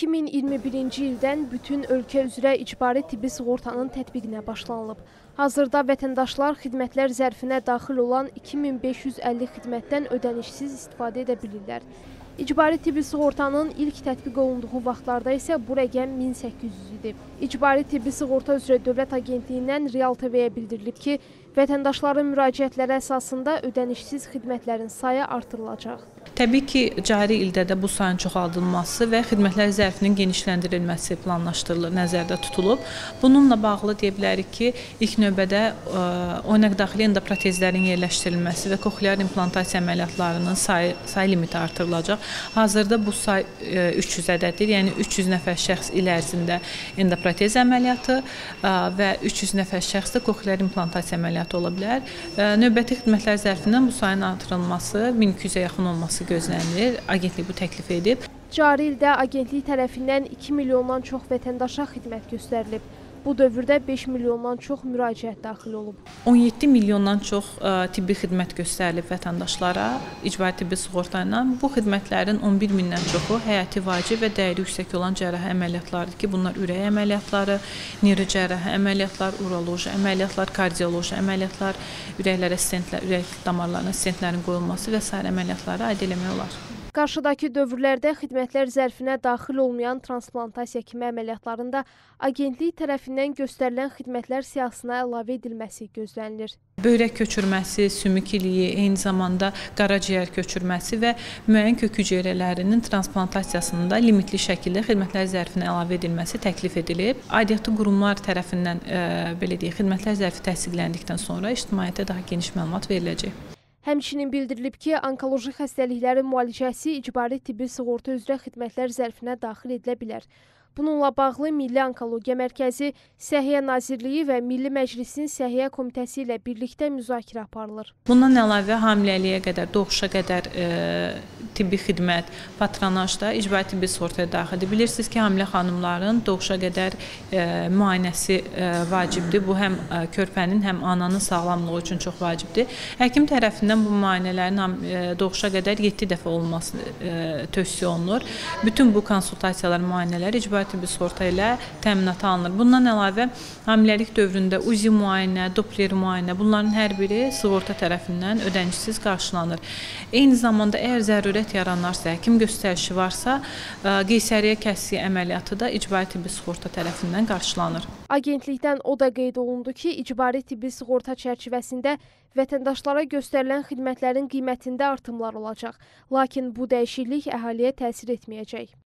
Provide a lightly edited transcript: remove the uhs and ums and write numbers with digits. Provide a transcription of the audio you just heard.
2021-ci ildən bütün ölkə üzrə icbari tibbi sığortanın tətbiqinə başlanılıb. Hazırda vətəndaşlar xidmətlər zərfinə daxil olan 2550 xidmətdən ödənişsiz istifadə edə bilirlər. İcbari tibbi sığortanın ilk tətbiq olunduğu vaxtlarda isə bu rəqəm 1800 idi. İcbari tibbi sığorta üzrə Dövlət Agentliyindən Real TV-yə bildirilib ki, vətəndaşların müraciətləri əsasında ödənişsiz xidmətlərin sayı artırılacaq. Təbii ki, cari ildə də bu sayın çoxaldılması və xidmətlər zərfinin genişləndirilməsi planlaşdırılır, nəzərdə tutulub. Bununla bağlı deyə bilərik ki, ilk növbədə oynaqdaxili endoprotezlərin yerləşdirilməsi və koxlear implantasiya əməliyyatlarının sayı limiti artırılacaq. Hazırda bu say 300 ədəddir, yəni 300 nəfər şəxs il ərzində endoprotez əməliyyatı və 300 nəfər şəxs də koxlear implantasiya əməliyyatı ola bilər. Növbəti xidmətlər zərfindən bu sayın artırılması 1200-ə yaxın olması gözlənilir. Agentlik bu təklif edib. Cari ildə agentlik tərəfindən 2 milyondan çox vətəndaşa xidmət göstərilib. Bu dövrdə 5 milyondan çox müraciət daxil olub. 17 milyondan çox tibbi xidmət göstərilib vətəndaşlara icbari tibbi sığorta ilə. Bu xidmətlərin 11 mindən çoxu həyati vacib və dəyəri yüksək olan cərrahi əməliyyatlardır ki, bunlar ürək əməliyyatları, neyrocərrahi əməliyyatlar, uroloji əməliyyatlar, kardioloji əməliyyatlar, ürəklərə stentlər, ürək damarlarına stentlərin qoyulması və sair əməliyyatları aid eləmək olar. Qarşıdakı dövrlərdə xidmətlər zərfinə daxil olmayan transplantasiya kimi əməliyyatlarında agentlik tərəfindən göstərilən xidmətlər siyahısına əlavə edilməsi gözlənilir. Böyrək köçürməsi, sümük iliyi, eyni zamanda qaraciyər köçürməsi və müəyyən kök hüceyrələrinin transplantasiyasında limitli şəkildə xidmətlər zərfinə əlavə edilməsi təklif edilib. Aidiyyatı qurumlar tərəfindən belə deyək, xidmətlər zərfi təsdiqləndikdən sonra ictimaiyyətə daha geniş məlumat veriləcək. Həmçinin bildirilib ki, onkoloji xəstəliklərin müalicəsi icbari tibbi sığorta üzrə xidmətlər zərfinə daxil edilə bilər. Bununla bağlı Milli Onkologiya Mərkəzi, Səhiyyə Nazirliyi və Milli Məclisin Səhiyyə Komitəsi ilə birlikdə müzakirə aparılır. Bundan əlavə hamiləliyə qədər, doğuşa qədər tibbi xidmət, patronaj da icbari tibbi sığortaya daxildir. Bilirsiniz ki, hamilə xanımların doğuşa qədər müayinəsi vacibdir. Bu həm körpənin, həm ananın sağlamlığı üçün çox vacibdir. Həkim tərəfindən bu müayinələrin doğuşa qədər 7 dəfə olunması tövsiyə olunur. Bütün bu konsultasiyalar, müayinələr icbari tibbi sığorta ilə təminata alınır. Bundan əlavə hamiləlik dövründə UZI müayinə, Doppler müayinə, bunların hər biri sığorta tərəfindən ödənişsiz qarşılanır. Eyni zamanda əgər zərurət yaranarsa, həkim göstərişi varsa, qeysəriyyə kəsiyi əməliyyatı da icbari tibbi sığorta tərəfindən qarşılanır. Agentlikdən o da qeyd olundu ki, icbari tibbi sığorta çərçivəsində vətəndaşlara göstərilən xidmətlərin qiymətində artımlar olacaq. Lakin bu dəyişiklik əhaliyə təsir etməyəcək.